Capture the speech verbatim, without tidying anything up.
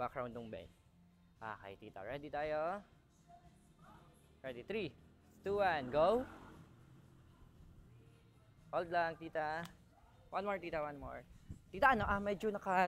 background ng bell. Okay, tita. Ready tayo? Ready? three, two, one, go! Hold lang, tita. One more, tita. One more. Tita, ano? Ah, medyo naka...